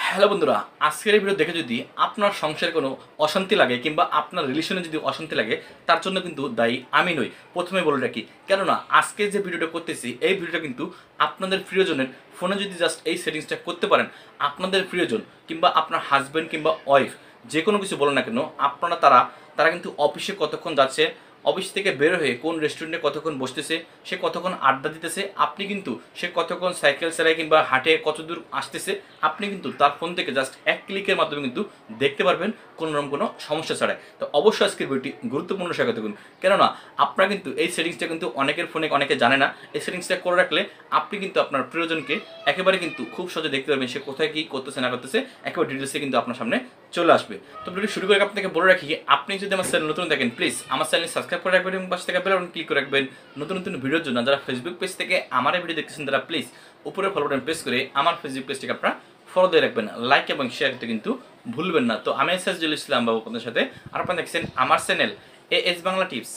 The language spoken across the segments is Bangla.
হ্যালো বন্ধুরা, আজকের এই ভিডিও দেখে যদি আপনার সংসারে কোনো অশান্তি লাগে কিংবা আপনার রিলেশনে যদি অশান্তি লাগে, তার জন্য কিন্তু দায়ী আমি নই। প্রথমে বলে রাখি, কেননা আজকে যে ভিডিওটা করতেছি এই ভিডিওটা কিন্তু আপনাদের প্রিয়জনের ফোনে যদি জাস্ট এই সেটিংসটা করতে পারেন, আপনাদের প্রিয়জন কিংবা আপনার হাজব্যান্ড কিংবা ওয়াইফ যে কোনো কিছু বলেন না কেন, আপনারা তারা কিন্তু অফিসে কতক্ষণ যাচ্ছে, অফিস থেকে বের হয়ে কোন রেস্টুরেন্টে কতক্ষণ বসতেছে, সে কতক্ষণ আড্ডা দিতেছে, আপনি কিন্তু সে কতক্ষণ সাইকেল চালায় কিংবা হাঁটে কত দূর আসতেছে, আপনি কিন্তু তার ফোন থেকে জাস্ট এক ক্লিকের মাধ্যমে কিন্তু দেখতে পারবেন কোনোরকম কোনো সমস্যা ছাড়াই। তো অবশ্যই আজকের ভিডিওটি গুরুত্বপূর্ণ শেখা থাকুন, কেননা আপনারা কিন্তু এই সেটিংসটা কিন্তু অনেকের ফোনে অনেকে জানে না। এই সেটিংসটা করে রাখলে আপনি কিন্তু আপনার প্রিয়জনকে একেবারে কিন্তু খুব সহজে দেখতে পারবেন, সে কোথায় কী করতেছে না করতেছে একেবারে ডিটেলসে কিন্তু আপনার সামনে চলে আসবে। তো ভিডিও শুরু করে আপনাকে বলে রাখি, আপনি যদি আমার চ্যানেল নতুন দেখেন প্লিজ আমার চ্যানেল সাবস্ক্রাইব করে রাখবেন এবং পাশে থেকে বেল বাটন ক্লিক করে রাখবেন নতুন নতুন ভিডিওর জন্য। যারা ফেসবুক পেজ থেকে আমার এই ভিডিও দেখতেছেন তারা প্লিজ উপরে ফলো বাটন প্রেস করে আমার ফেসবুক পেজটিকে আপনারা ফলো দিয়ে রাখবেন, লাইক এবং শেয়ার করতে কিন্তু ভুলবেন না। তো আমি 𝗙𝗪𝗶 আপনাদের সাথে, আর আপনারা দেখছেন আমার চ্যানেল এএস বাংলা টিপস।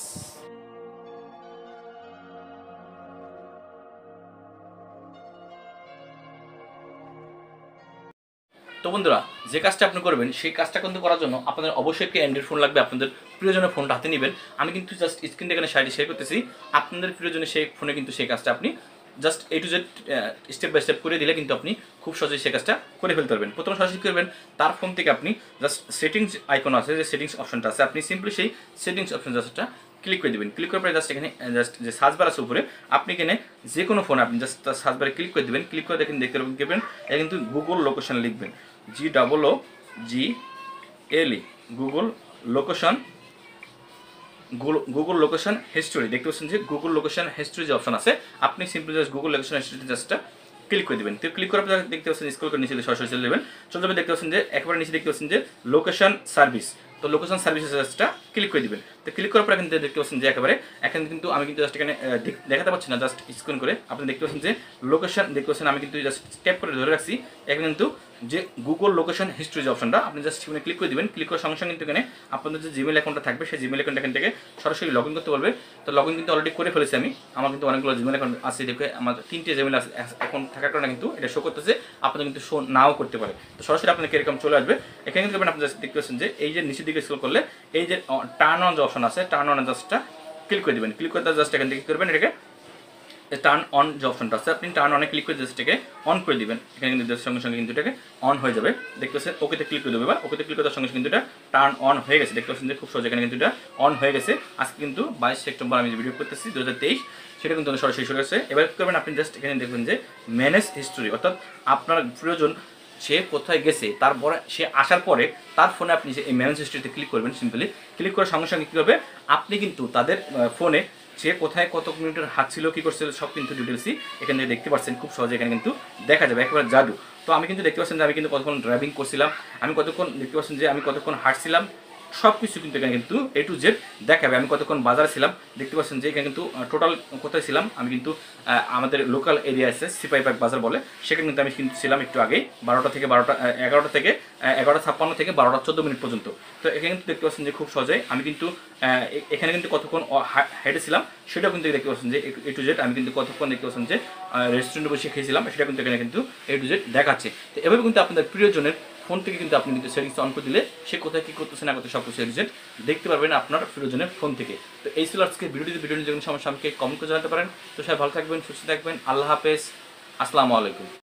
তো বন্ধুরা, যে কাজটা আপনি করবেন সেই কাজটা কিন্তু করার জন্য আপনাদের অবশ্যই একটি অ্যান্ড্রয়েড ফোন লাগবে। আপনাদের প্রিয়জনের ফোনটা হাতে নেবেন। আমি কিন্তু জাস্ট স্ক্রিনটা এখানে সাইডে শেয়ার করতেছি, আপনাদের প্রিয়জনের সেই ফোনে কিন্তু সেই কাজটা আপনি just A to Z step by step করে দিলে কিন্তু আপনি খুব সহজেই সেই কাজটা করে ফেলতে পারবেন। প্রথমে সরাসরি করবেন, তার ফোন থেকে আপনি জাস্ট সেটিংস আইকন আছে, যে সেটিংস অপশনটা আছে, আপনি সিম্পলি সেই সেটিংস অপশন জাস্টটা ক্লিক করে দেবেন। ক্লিক করার পরে জাস্ট এখানে জাস্ট যে সার্চ বার আছে উপরে, আপনি এখানে যে কোনো ফোনে আপনি জাস্ট তার সার্চ বারে ক্লিক করে দেবেন। ক্লিক করে দেখতে পারবেন এটা কিন্তু গুগল লোকেশন লিখবেন, GOOGLE গুগল লোকেশন হিস্টোরি। দেখতে পাচ্ছেন যে গুগল লোকেশন হিস্টোরি যে অপশন আছে, আপনি simply just Google location history জাস্টটা ক্লিক করে দেবেন। তো ক্লিক করার পর দেখতে পাচ্ছেন স্ক্রল করে নিচে সরাসরি চলে যাবেন। চলে যাবে, দেখতে পাচ্ছেন যে একেবারে নিচে দেখতে পাচ্ছেন যে লোকেশন সার্ভিস। তো লোকেশন সার্ভিসেস জাস্টটা ক্লিক করে দিবেন। তো ক্লিক করার পর কিন্তু দেখতে পাচ্ছেন যে একেবারে এখানে কিন্তু আমি কিন্তু জাস্ট এখানে দেখাতে পাচ্ছি না, জাস্ট স্ক্রিন করে আপনি দেখতে পাচ্ছেন যে লোকেশন দেখতে পাচ্ছেন, আমি কিন্তু জাস্ট ট্যাপ করে ধরে রাখছি। এখানে কিন্তু যে গুগল লোকেশন হিস্ট্রি যে অপশনটা, আপনি জাস্ট সেখানে ক্লিক করে দিবেন। ক্লিক করার সঙ্গে সঙ্গে কিন্তু এখানে আপনাদের যে জিমেল অ্যাকাউন্টটা থাকবে সেই জিমেল অ্যাকাউন্ট এখান থেকে সরাসরি লগ ইন করতে পারবে। তো লগ ইন কিন্তু অলরেডি করে ফেলেছি আমি, আমার কিন্তু অনেকগুলো জিমেল অ্যাকাউন্ট আছে। দেখে আমার 3টে জিমেল অ্যাকাউন্ট থাকার কারণে কিন্তু এটা শো করতেছে, আপনাদের কিন্তু শো নাও করতে পারে। তো সরাসরি আপনাকে এরকম চলে আসবে। এখানে কিন্তু আপনি জাস্ট দেখতে পাচ্ছেন যে এই যে নিচের দিকে স্ক্রল করলে এই যে টার্ন অন যে অপশন আছে, টার্ন অন জাস্টটা ক্লিক করে দেবেন। ক্লিক করতে জাস্ট এখান থেকে করবেন এটাকে টার্ন অন যে অপশনটা আছে, আপনি টার্ন অনে ক্লিক করে জাস্ট এটাকে অন করে দিবেন। এখানে কিন্তু সঙ্গে সঙ্গে কিন্তু এটাকে অন হয়ে যাবে। দেখতে পাচ্ছেন ওকেতে ক্লিক করে দেবে, বা ওকেতে ক্লিক করার সঙ্গে সঙ্গে কিন্তু এটা টার্ন অন হয়ে গেছে। দেখতে পাচ্ছেন যে খুব সহজে এখানে কিন্তু এটা অন হয়ে গেছে। আজকে কিন্তু 22 সেপ্টেম্বর আমি যে ভিডিও করতেছি 2023, সেটা কিন্তু সরাসরি শুরু হয়েছে। এবার কি করবেন, আপনি জাস্ট এখানে দেখবেন যে ম্যানেজ হিস্টোরি, অর্থাৎ আপনার প্রিয়জন সে কোথায় গেছে, তারপরে সে আসার পরে তার ফোনে আপনি যে এই ম্যানেজ হিস্ট্রিতে ক্লিক করবেন। সিম্পলি ক্লিক করার সঙ্গে সঙ্গে কী হবে, আপনি কিন্তু তাদের ফোনে সে কোথায় কত মিনিটের হাত ছিল, কী করছিল, সব কিন্তু ডিটেলসই এখান থেকে দেখতে পাচ্ছেন। খুব সহজে এখানে কিন্তু দেখা যাবে, একেবারে জাদু। তো আমি কিন্তু দেখতে পাচ্ছেন যে আমি কিন্তু কতক্ষণ ড্রাইভিং করছিলাম, আমি কতক্ষণ দেখতে পাচ্ছেন যে আমি কতক্ষণ হাঁটছিলাম, সব কিছু কিন্তু এখানে কিন্তু A to Z দেখাবে। আমি কতক্ষণ বাজারে ছিলাম, দেখতে পাচ্ছেন যে এখানে কিন্তু টোটাল কোথায় ছিলাম, আমি কিন্তু আমাদের লোকাল এরিয়া আছে 𝗙𝗪𝗹 বাজার বলে, সেখানে কিন্তু আমি কিন্তু ছিলাম একটু আগেই 11টা থেকে 11:56 থেকে 12:14 পর্যন্ত। তো এখানে কিন্তু দেখতে পাচ্ছেন যে খুব সহজেই আমি কিন্তু এখানে কিন্তু কতক্ষণ হেঁটেছিলাম সেটাও কিন্তু দেখতে পাচ্ছেন যে A to Z আমি কিন্তু কতক্ষণ দেখতে পাচ্ছেন যে রেস্টুরেন্টে বসে খেয়েছিলাম, সেটা কিন্তু এখানে কিন্তু A to Z দেখাচ্ছে। তো এভাবে কিন্তু আপনাদের প্রিয়জনের ফোন থেকে কিন্তু আপনি কিন্তু সেটিংস অন করে দিলে সে কোথায় কী করতেছে না করতে সব কিছু দেখতে পারবেন আপনার প্রিয়জনের ফোন থেকে। তো এই ছিল আজকে ভিডিওটি যে কোনো সমস্যা আমাকে কমেন্ট করে জানাতে পারেন। তো সবাই ভালো থাকবেন, সুস্থ থাকবেন, আল্লাহ হাফেজ, আসসালামু আলাইকুম।